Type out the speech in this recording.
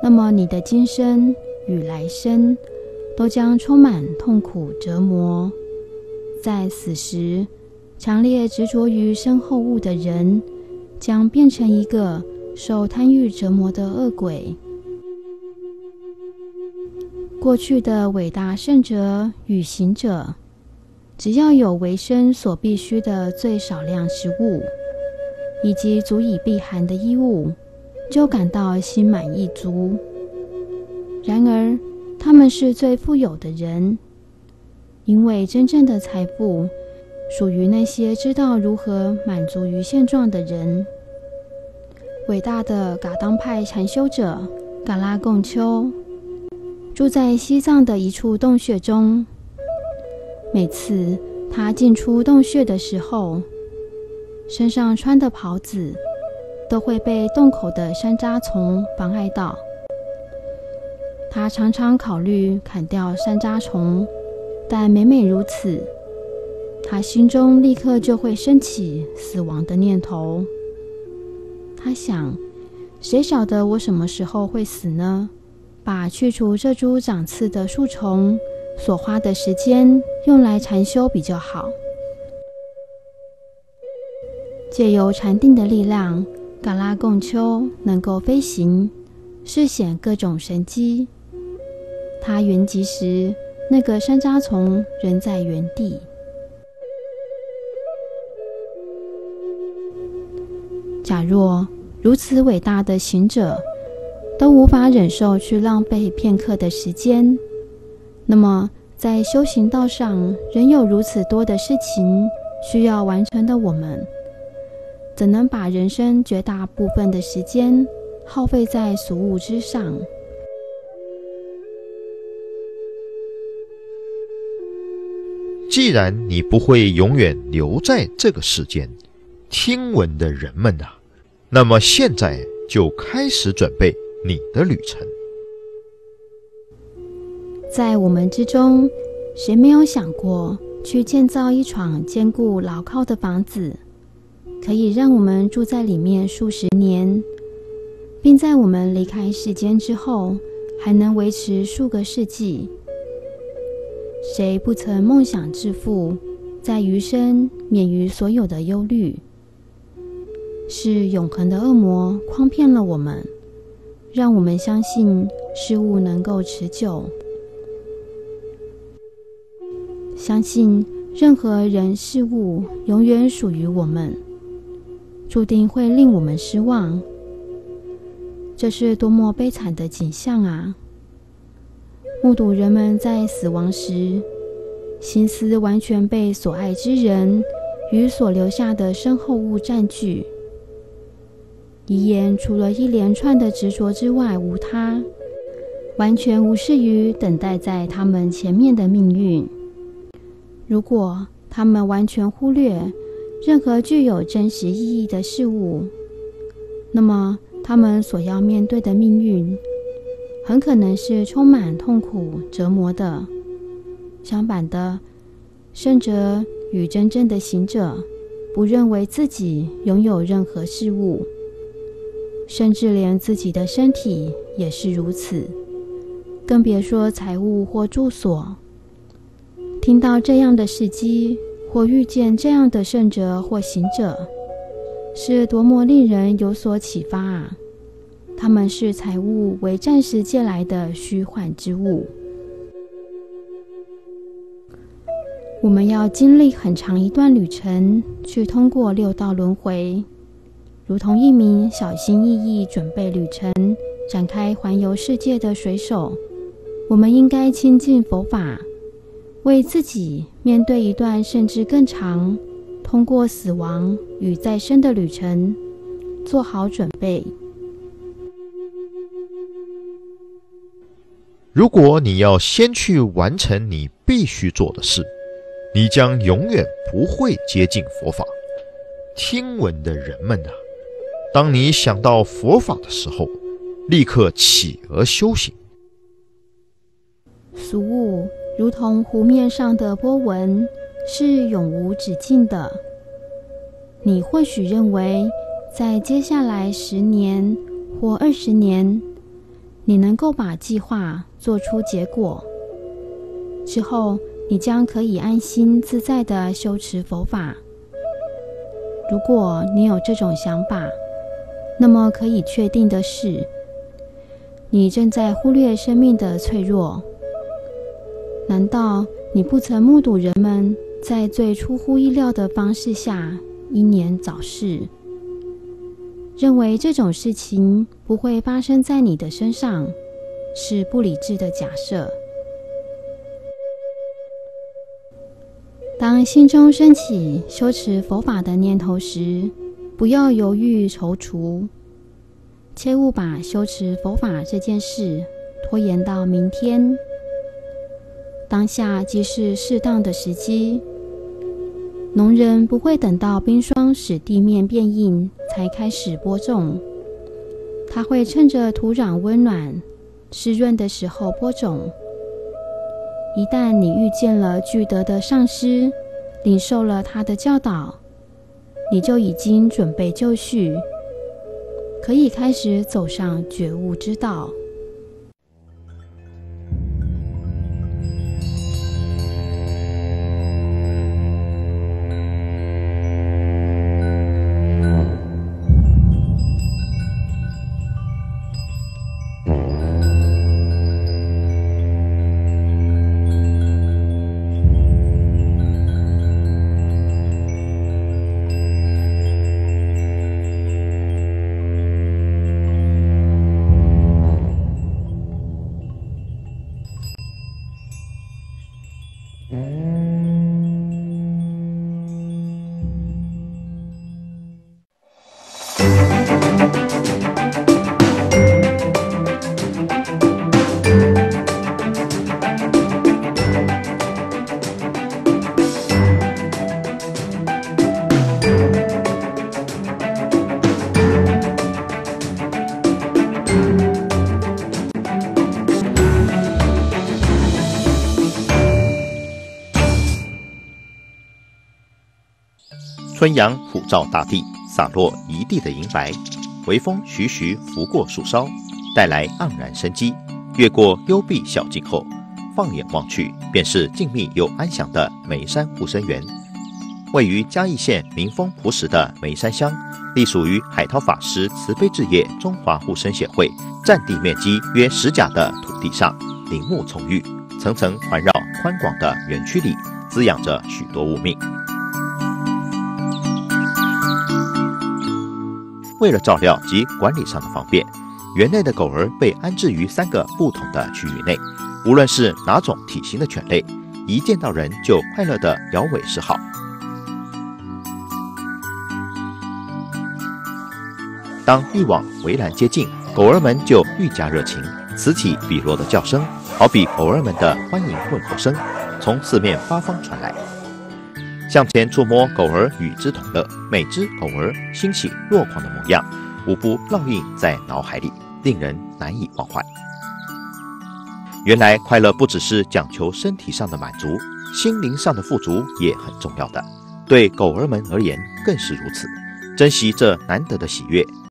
那么你的今生与来生都将充满痛苦折磨。在死时，强烈执着于身后物的人，将变成一个受贪欲折磨的恶鬼。过去的伟大圣者与行者，只要有为生所必须的最少量食物，以及足以避寒的衣物，就感到心满意足。然而，他们是最富有的人，因为真正的财富属于那些知道如何满足于现状的人。伟大的噶当派禅修者噶拉贡丘住在西藏的一处洞穴中。每次他进出洞穴的时候，身上穿的袍子都会被洞口的山楂丛妨碍到。他常常考虑砍掉山楂丛，但每每如此，他心中立刻就会升起死亡的念头。他想，谁晓得我什么时候会死呢？把去除这株长刺的树丛所花的时间用来禅修比较好。借由禅定的力量，噶拉贡丘能够飞行，示显各种神迹。他圆寂时，那个山楂丛仍在原地。假若如此伟大的行者都无法忍受去浪费片刻的时间，那么在修行道上仍有如此多的事情需要完成的我们，怎能把人生绝大部分的时间耗费在俗物之上？ 既然你不会永远留在这个世间，听闻的人们啊，那么现在就开始准备你的旅程。 在我们之中，谁没有想过去建造一幢坚固牢靠的房子，可以让我们住在里面数十年，并在我们离开世间之后还能维持数个世纪？谁不曾梦想致富，在余生免于所有的忧虑？是永恒的恶魔诓骗了我们，让我们相信事物能够持久，相信任何人事物永远属于我们，注定会令我们失望。这是多么悲惨的景象啊！目睹人们在死亡时，心思完全被所爱之人与所留下的身后物占据，遗言除了一连串的执着之外无他，完全无视于等待在他们前面的命运。如果他们完全忽略任何具有真实意义的事物，那么他们所要面对的命运很可能是充满痛苦折磨的。相反的，圣者与真正的行者不认为自己拥有任何事物，甚至连自己的身体也是如此，更别说财物或住所。听到这样的事迹，或遇见这样的圣者或行者，是多么令人有所启发啊！他们视财物为暂时借来的虚幻之物。我们要经历很长一段旅程，去通过六道轮回，如同一名小心翼翼准备旅程、展开环游世界的水手。我们应该亲近佛法，为自己面对一段甚至更长、通过死亡与再生的旅程做好准备。 如果你要先去完成你必须做的事，你将永远不会接近佛法。听闻的人们啊，当你想到佛法的时候，立刻起而修行。 俗物如同湖面上的波纹，是永无止境的。你或许认为，在接下来10年或20年， 你能够把计划做出结果之后，你将可以安心自在地修持佛法。如果你有这种想法，那么可以确定的是，你正在忽略生命的脆弱。难道你不曾目睹人们在最出乎意料的方式下英年早逝？认为这种事情不会发生在你的身上，是不理智的假设。当心中升起修持佛法的念头时，不要犹豫踌躇，切勿把修持佛法这件事拖延到明天。当下即是适当的时机。农人不会等到冰霜使地面变硬才开始播种，他会趁着土壤温暖、湿润的时候播种。一旦你遇见了具德的上师，领受了他的教导，你就已经准备就绪，可以开始走上觉悟之道。 春阳普照大地，洒落一地的银白。微风徐徐拂过树梢，带来盎然生机。越过幽闭小径后，放眼望去，便是静谧又安详的眉山护生园。位于嘉义县民丰朴实的眉山乡，隶属于海涛法师慈悲置业中华护生协会，占地面积约10甲的土地上，林木葱郁，层层环绕宽广的园区里，滋养着许多物命。为了照料及管理上的方便，园内的狗儿被安置于3个不同的区域内。无论是哪种体型的犬类，一见到人就快乐地摇尾示好。当欲往围栏接近，狗儿们就愈加热情，此起彼落的叫声，好比偶儿们的欢迎问候声，从四面八方传来。向前触摸狗儿与之同乐，每只狗儿欣喜若狂的模样，无不烙印在脑海里，令人难以忘怀。原来快乐不只是讲求身体上的满足，心灵上的富足也很重要的，对狗儿们而言更是如此。珍惜这难得的喜悦，